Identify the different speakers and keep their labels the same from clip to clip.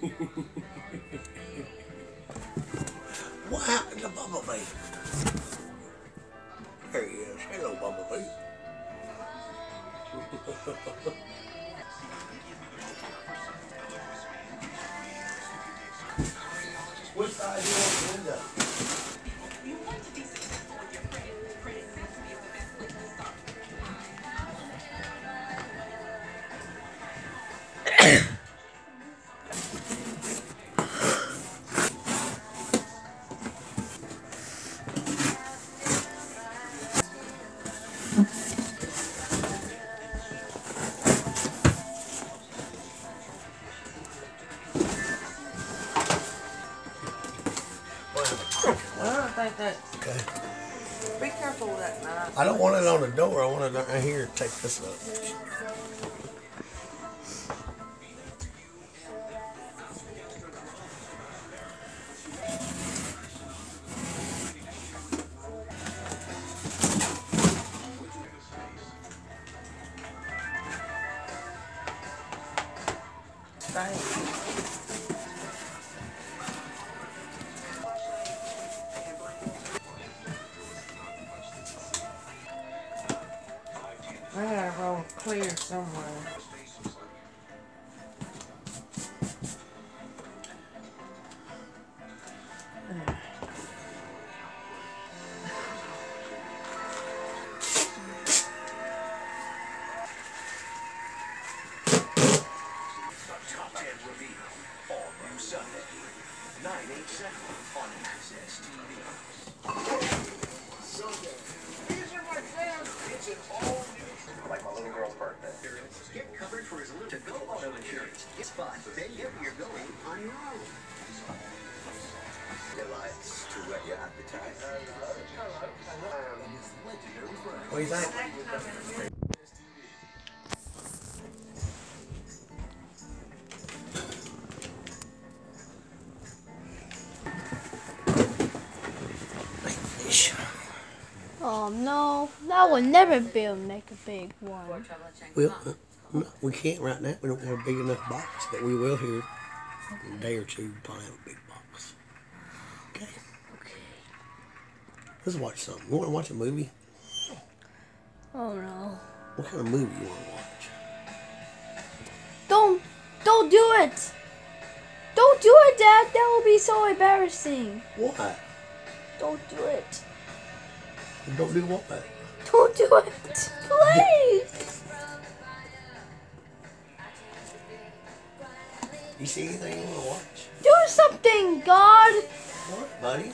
Speaker 1: What happened to Bumblebee? There he is. Hello, Bumblebee. Which side do you want to end up? You want to be successful with your credit. Credit Sesame is the best place to start. Okay.
Speaker 2: Be careful with that knife.
Speaker 1: I don't want it on the door. I want it right here. Take this up.
Speaker 2: I gotta roll clear somewhere.
Speaker 3: Like my little girl's birthday. Get covered for his to-go auto insurance. It's fun. Then you're going on your own. Delights to whet your appetite.
Speaker 1: What do you think? Fish.
Speaker 4: Oh no, that would never be able to make a big one.
Speaker 1: Well, no, we can't right now. We don't have a big enough box, but we will here in a day or two. Probably have a big box. Okay. Let's watch something. You want to watch a movie?
Speaker 4: Oh no.
Speaker 1: What kind of movie you want to watch?
Speaker 4: Don't do it! Don't do it, Dad! That will be so embarrassing.
Speaker 1: What?
Speaker 4: Don't do it.
Speaker 1: Don't do what?
Speaker 4: Don't do it! Please!
Speaker 1: You see anything you want to watch?
Speaker 4: Do something, God!
Speaker 1: What, buddy?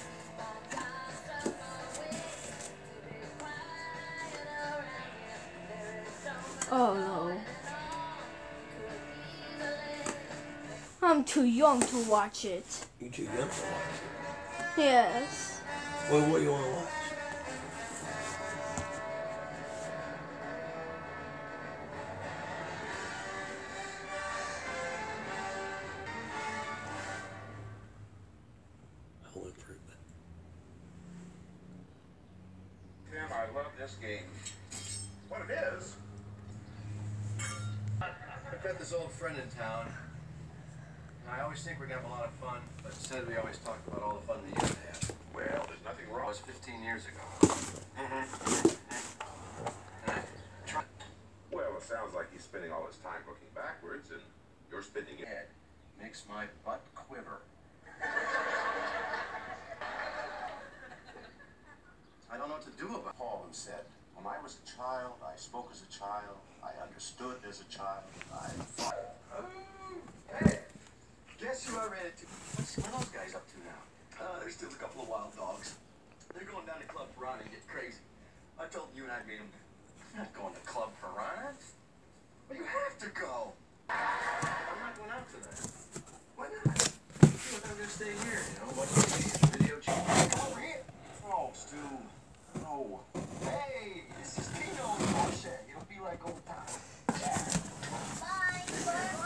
Speaker 4: Oh no. I'm too young to watch it.
Speaker 1: You too young to watch it.
Speaker 4: Yes.
Speaker 1: Well, what do you want to watch? Home Improvement.
Speaker 5: Tim, I love this game. What it is?
Speaker 3: I've got this old friend in town. And I always think we're gonna have a lot of fun, but instead we always talk about all the fun we used to have.
Speaker 5: Well, there's nothing
Speaker 3: It
Speaker 5: wrong.
Speaker 3: was 15 years ago. And I tried.
Speaker 5: Well, it sounds like he's spending all his time looking backwards, and you're spending it.
Speaker 3: Head makes my butt quiver. I don't know what to do about it.
Speaker 6: Paul who said, when I was a child, I spoke as a child, I understood as a child, I thought.
Speaker 3: Hey, guess who I ran into? What's those guys up to now? There's still a couple of wild dogs. They're going down to Club Piranha and get crazy. I told you and I'd meet them. I'm not going to Club Piranha. Well, you have to go. I'm not going out to that. Why not? I'm going to stay here, you know, watch video chat. Oh, here. Oh, Stu. No. Hey, this is Tino and Moshe. It'll be like old times. Yeah. Bye. Bye.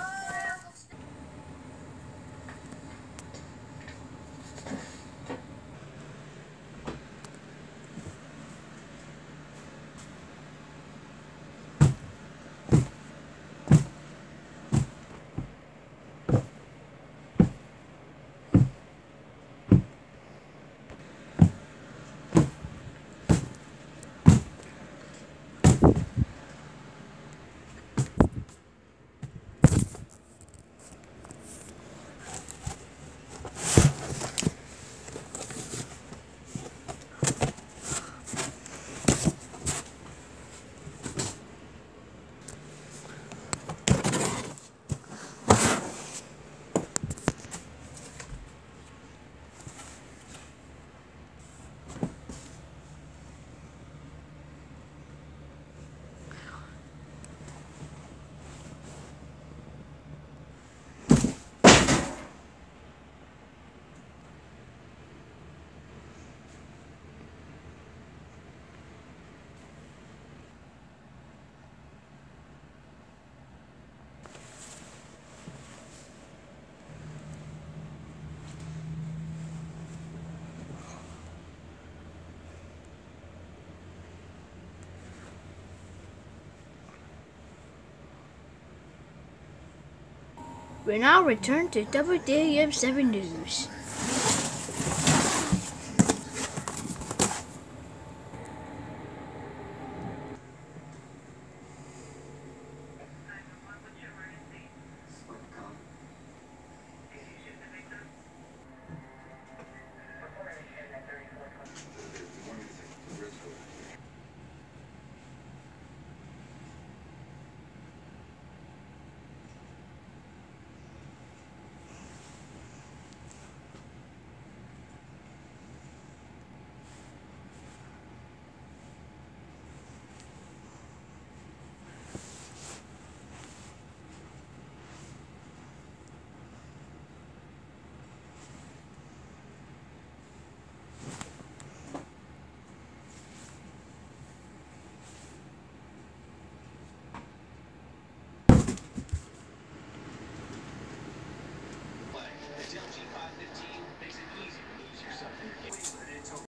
Speaker 4: We now return to WDAM 7 News.